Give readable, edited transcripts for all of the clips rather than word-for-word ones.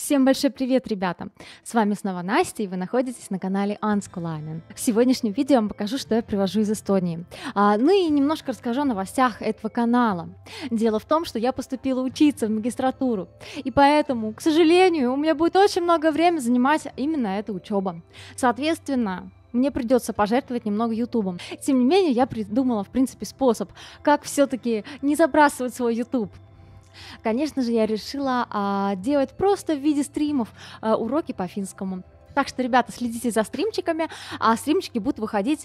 Всем большой привет, ребята! С вами снова Настя, и вы находитесь на канале Unschooling. В сегодняшнем видео я вам покажу, что я привожу из Эстонии. Ну и немножко расскажу о новостях этого канала. Дело в том, что я поступила учиться в магистратуру, и поэтому, к сожалению, у меня будет очень много времени занимать именно эта учеба. Соответственно, мне придется пожертвовать немного ютубом. Тем не менее, я придумала, в принципе, способ, как все-таки не забрасывать свой ютуб. Конечно же, я решила делать просто в виде стримов уроки по финскому. Так что, ребята, следите за стримчиками, а стримчики будут выходить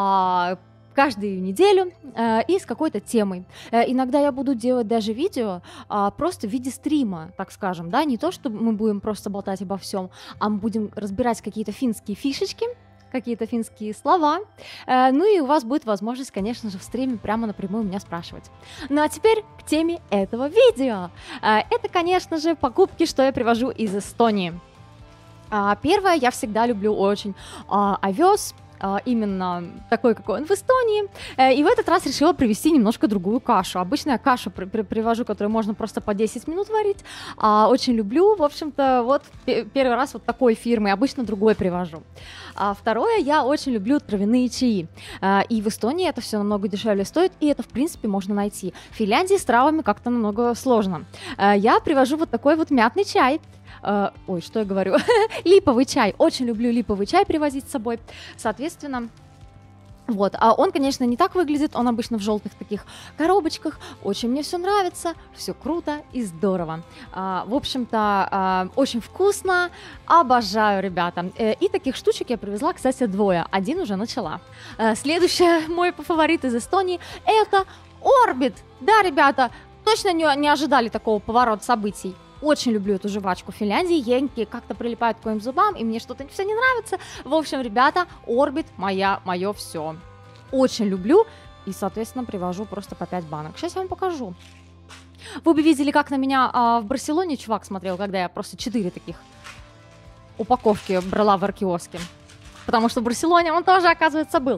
каждую неделю и с какой-то темой. Иногда я буду делать даже видео просто в виде стрима, так скажем, да, не то, что мы будем просто болтать обо всем, а мы будем разбирать какие-то финские фишечки, какие-то финские слова, ну и у вас будет возможность, конечно же, в стриме прямо напрямую меня спрашивать. Ну а теперь к теме этого видео. Это, конечно же, покупки, что я привожу из Эстонии. Первое, я всегда люблю очень овес, именно такой, какой он в Эстонии. И в этот раз решила привезти немножко другую кашу. Обычно я кашу привожу, которую можно просто по 10 минут варить. Очень люблю, в общем-то, вот первый раз вот такой фирмы, обычно другой привожу. Второе, я очень люблю травяные чаи. И в Эстонии это все намного дешевле стоит, и это, в принципе, можно найти. В Финляндии с травами как-то намного сложно. Я привожу вот такой вот мятный чай. Ой, что я говорю? Липовый чай. Очень люблю липовый чай привозить с собой. Соответственно, вот. Он, конечно, не так выглядит, он обычно в желтых таких коробочках. Очень мне все нравится, все круто и здорово. В общем-то, очень вкусно, обожаю, ребята. И таких штучек я привезла, кстати, 2. Один уже начала. Следующий мой фаворит из Эстонии – это Орбит. Да, ребята, точно не ожидали такого поворота событий. Очень люблю эту жвачку в Финляндии, янки как-то прилипают к моим зубам, и мне что-то все не нравится. В общем, ребята, Орбит мое все. Очень люблю, и, соответственно, привожу просто по 5 банок. Сейчас я вам покажу. Вы бы видели, как на меня в Барселоне чувак смотрел, когда я просто 4 таких упаковки брала в аркиоске. Потому что в Барселоне он тоже, оказывается, был.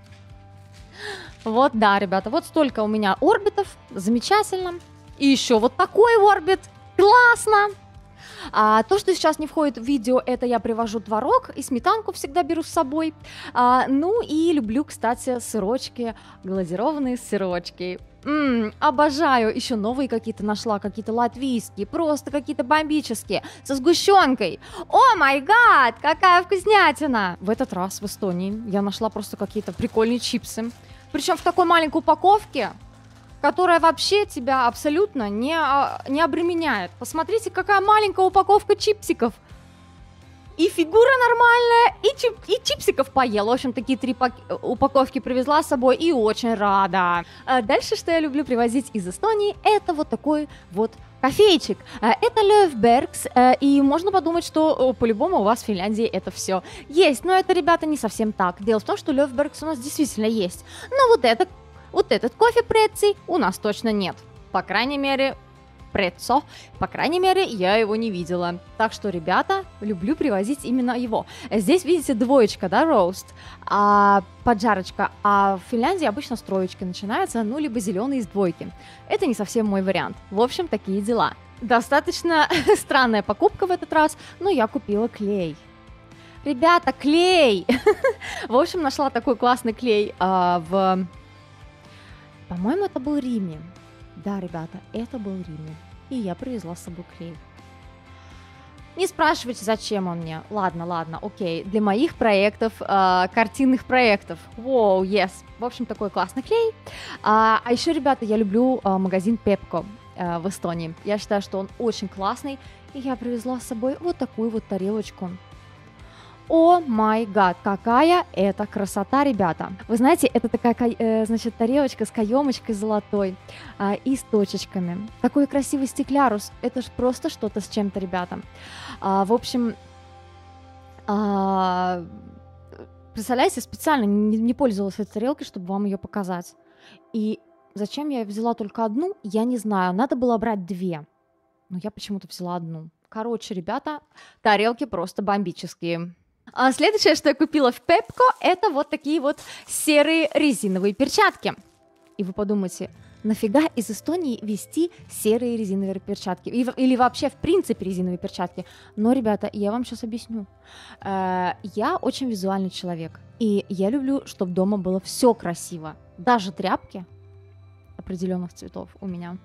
Вот, да, ребята, вот столько у меня орбитов, замечательно. И еще вот такой орбит. Классно! То, что сейчас не входит в видео, это я привожу творог и сметанку всегда беру с собой. Ну и люблю, кстати, сырочки, глазированные сырочки. Обожаю. Еще новые какие-то нашла, какие-то латвийские, просто какие-то бомбические, со сгущенкой. О май гад, какая вкуснятина! В этот раз в Эстонии я нашла просто какие-то прикольные чипсы. Причем в такой маленькой упаковке, которая вообще тебя абсолютно не обременяет. Посмотрите, какая маленькая упаковка чипсиков. И фигура нормальная, и чипсиков поела. В общем, такие 3 упаковки привезла с собой и очень рада. Дальше, что я люблю привозить из Эстонии, это вот такой вот кофейчик. Это Löfbergs, и можно подумать, что по-любому у вас в Финляндии это все есть. Но это, ребята, не совсем так. Дело в том, что Löfbergs у нас действительно есть. Но вот этот кофе Преци у нас точно нет. По крайней мере, Прецо, по крайней мере, я его не видела. Так что, ребята, люблю привозить именно его. Здесь, видите, 2, да, роуст, поджарочка. А в Финляндии обычно с 3 начинается, ну, либо зеленый из 2. Это не совсем мой вариант. В общем, такие дела. Достаточно странная покупка в этот раз, но я купила клей. Ребята, клей! В общем, нашла такой классный клей по-моему, это был Риме. Да, ребята, это был Риме. И я привезла с собой клей. Не спрашивайте, зачем он мне. Ладно, окей. Для моих проектов, картинных проектов. Воу, yes. В общем, такой классный клей. А еще, ребята, я люблю магазин Pepco в Эстонии. Я считаю, что он очень классный. И я привезла с собой вот такую вот тарелочку. О май гад, какая это красота, ребята. Вы знаете, это такая, значит, тарелочка с каемочкой золотой и с точечками. Такой красивый стеклярус. Это ж просто что-то с чем-то, ребята. В общем, представляете, специально не пользовалась этой тарелкой, чтобы вам ее показать. И зачем я взяла только одну, я не знаю. Надо было брать 2. Но я почему-то взяла одну. Короче, ребята, тарелки просто бомбические. Следующее, что я купила в Pepco, это вот такие вот серые резиновые перчатки. И вы подумаете, нафига из Эстонии везти серые резиновые перчатки? Или вообще, в принципе, резиновые перчатки? Но, ребята, я вам сейчас объясню. Я очень визуальный человек, и я люблю, чтобы дома было все красиво. Даже тряпки определенных цветов у меня.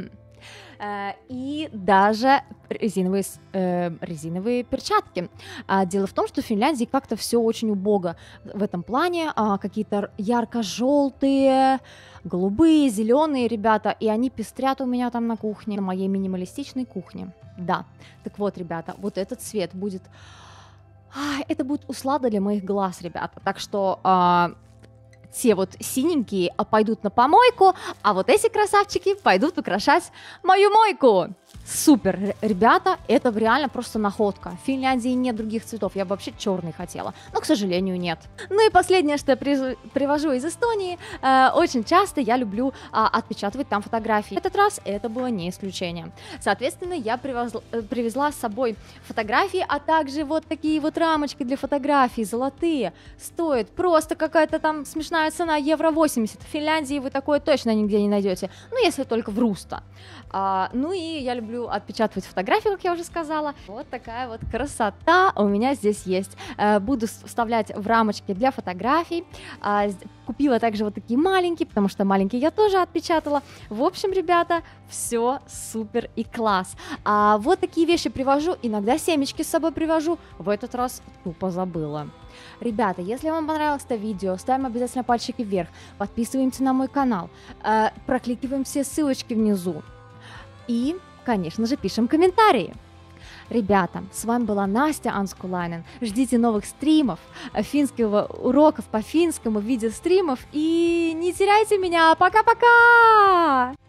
И даже резиновые перчатки. Дело в том, что в Финляндии как-то все очень убого в этом плане. Какие-то ярко-желтые, голубые, зеленые ребята, и они пестрят у меня там на кухне, на моей минималистичной кухне. Да, так вот, ребята, вот этот цвет будет... это будет услада для моих глаз, ребята. Так что... те вот синенькие пойдут на помойку, а вот эти красавчики пойдут украшать мою мойку. Супер, ребята, это реально просто находка. В Финляндии нет других цветов, я бы вообще черный хотела, но, к сожалению, нет. Ну и последнее, что я привожу из Эстонии, очень часто я люблю отпечатывать там фотографии. В этот раз это было не исключение. Соответственно, я привезла с собой фотографии, а также вот такие вот рамочки для фотографий, золотые. Стоит просто какая-то там смешная цена, евро 80. В Финляндии вы такое точно нигде не найдете, ну если только в Руста. Ну и я люблю отпечатывать фотографии, как я уже сказала. Вот такая вот красота у меня здесь есть. Буду вставлять в рамочки для фотографий. Купила также вот такие маленькие, потому что маленькие я тоже отпечатала. В общем, ребята, все супер и класс. Вот такие вещи привожу, иногда семечки с собой привожу. В этот раз тупо забыла. Ребята, если вам понравилось это видео, ставим обязательно пальчики вверх, подписываемся на мой канал, прокликиваем все ссылочки внизу и, конечно же, пишем комментарии. Ребята, с вами была Настя Анскулайнен. Ждите новых стримов, финского уроков по финскому, видеостримов и не теряйте меня. Пока-пока!